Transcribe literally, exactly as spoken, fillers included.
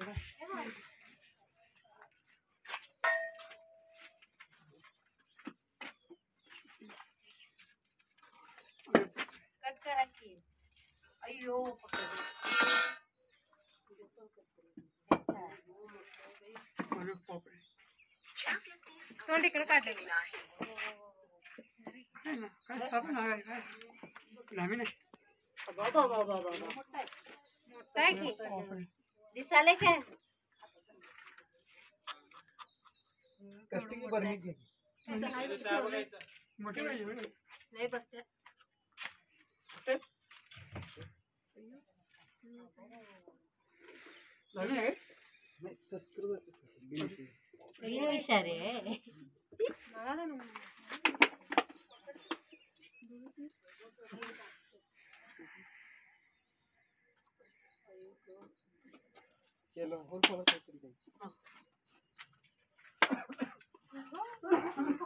cut करा की अयो तोंड इकडे काढलेलं आहे काय साबण आहे काय लांबी नाही बाबा बाबा बाबा काय की दिसाले काय कष्टी की बरणी की मोठी पाहिजे नाही बसते नाही संस्कृत इशारे चलो और थोड़ा सा